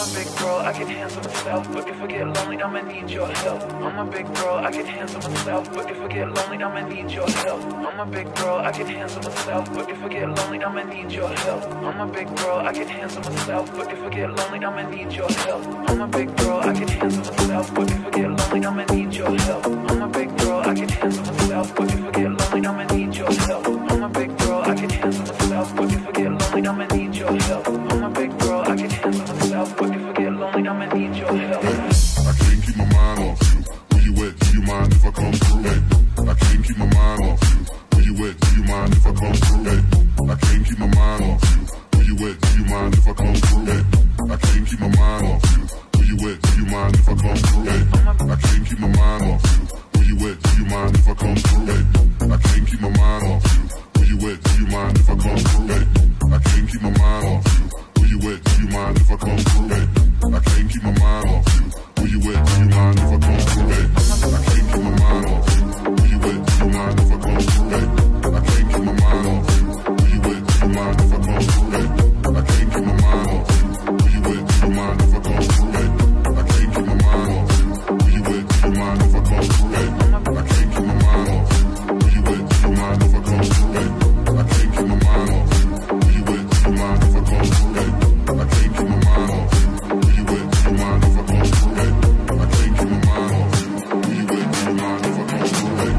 big bro, I can handle myself, but if I get lonely, I'ma need your help. I'm a big bro, I can handle myself, but if I get lonely, I'ma need your help. I'm a big bro, I can handle myself, but if I get lonely, I'ma need your help. I'm a big bro, I can handle myself, but if I get lonely, I'ma need your help. I'm a big bro, I can handle myself, but if I get lonely, I'ma need your help. I'm a big bro, I can handle myself, but if I get lonely, I'ma need your help. I'm a big bro, I can handle myself, but if I get lonely, I'ma need your help. I'm a big bro, I can handle myself, but if I get lonely, I'ma need your help. I can't keep my mind off you. Where you at? Do you mind if I come through? Hey, I can't keep my mind off you. Where you at? Do you mind if I come through? Hey, I can't keep my mind off you. Where you at? Do you mind if I come through? Hey, I can't keep my mind off you. Where you at? Do you mind if I come through? Hey, I can't keep my mind off you. Where you at? Do you mind if I come through? Hey, I can't keep my mind off you. Where you at? Do you mind if I come through? Hey, I can't keep my mind off you. Where you at? Do you mind if I come through? Hey, I can't keep my mind off you. Where you at? Do you mind if I come through? Hey, I can't keep my mind off you. Where you at? Do you mind if I come through? Hey, I can't keep my mind off you. Where you at? Do you mind if I come through? Hey, I can't keep my mind off you. Where you at? Do you mind if I come through? Hey, I can't keep my mind off you. Where you at? Do you mind if I come through? Hey, I can't keep my mind off you. Where you at? Do you mind if I come through? Hey, I can't keep my mind off you. Where you at? Do you mind if I come through? Hey, I can't keep my mind off you. Where you at? Do you mind if I come through? Hey, I can't keep my mind off you. Where you at? Do you mind if I come through? Hey.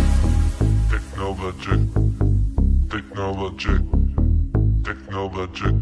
Technologic.